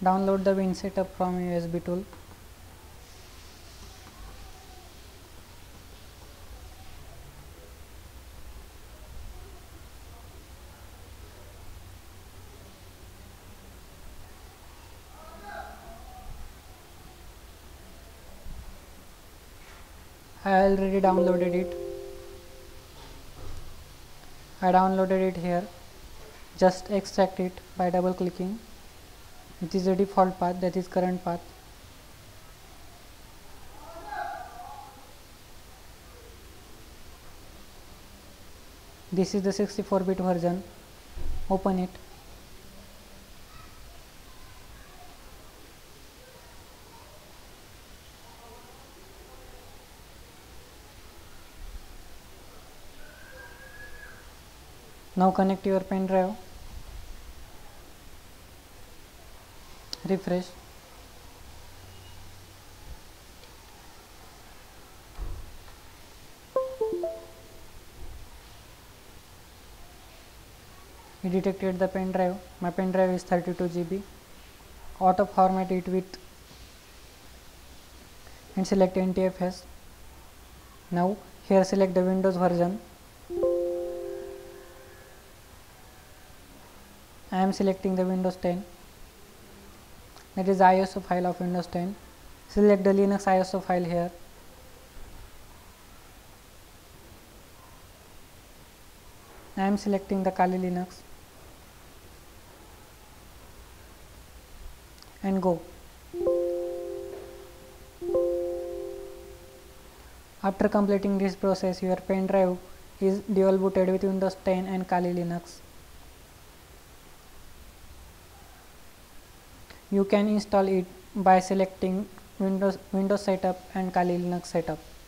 Download the WinSetup from USB tool. I already downloaded it. I downloaded it here. Just extract it by double clicking. It is the default path, that is current path. This is the 64-bit version. Open it. Now connect your pen drive. Refresh. It detected the pen drive. My pen drive is 32 GB. Auto format it with and select NTFS. Now here select the Windows version. I am selecting the Windows 10. That is the ISO file of Windows 10. Select the Linux ISO file here. I am selecting the Kali Linux and go. After completing this process, your pen drive is dual booted with Windows 10 and Kali Linux. You can install it by selecting Windows Setup and Kali Linux Setup.